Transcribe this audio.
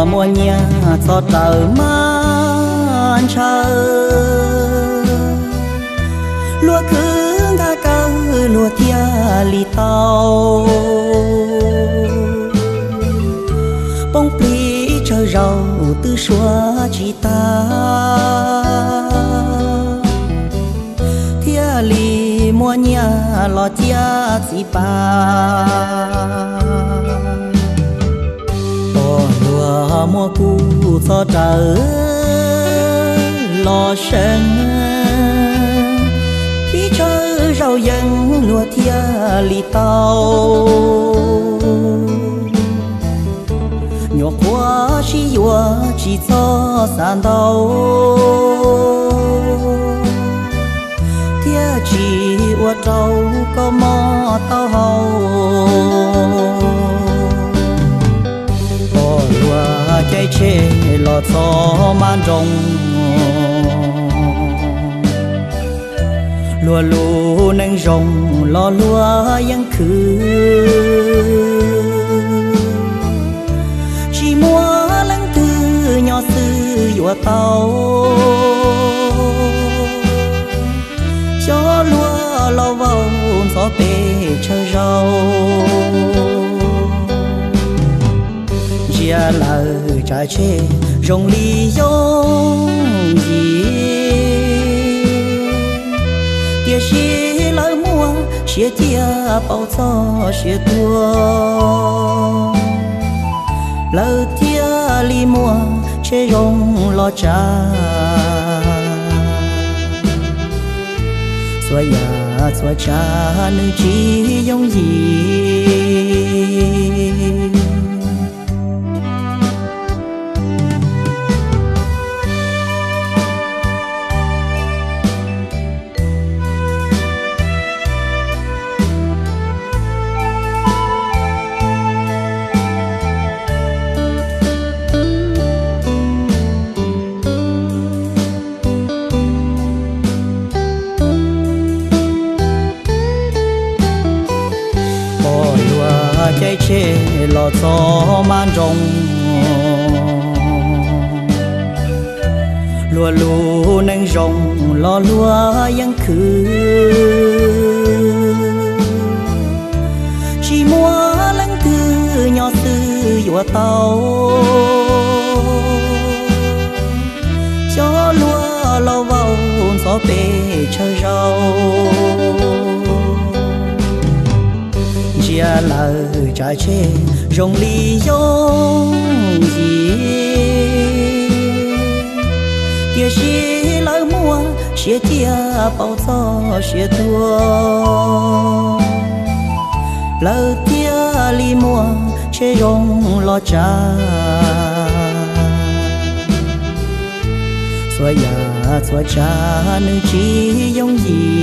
mùa nhà cho trời man chờ lúa cứ ga cao lúa thia lì tàu bông pli chờ rau từ xóa chỉ ta thia lì mùa nhà lo thia chỉ pa lúa mùa cũ cho trời lo sen khi chơi rau dân lúa thia lì tàu nhọc quá chỉ vừa chỉ cho sàn đầu thia chỉ vừa trâu có mò tàu hầu chạy chê lo cho man rong lúa lúa nâng rong lo lúa yang khứ chỉ mua lăng từ nhỏ sư vừa tàu cho lúa lo vào gió bể chờ rau chia lời trái chê rong ly dông gì tia xí lời mua xía tia bao cho xía tua lời tia ly mua chê rong lo cha xóa ya xóa cha nữ chỉ dông gì chạy chê lo cho man rong lúa lúa nâng rong lo lúa yang khứ chỉ mua lăng từ nhỏ sư vừa tàu cho lúa lo vào gió bể chờ rau chia lời trái chê rong ly dông gì tia xí lời mua xía tia bao cho xía tua lời tia ly mua chê rong lo cha xóa ya xóa cha nữ chỉ dông gì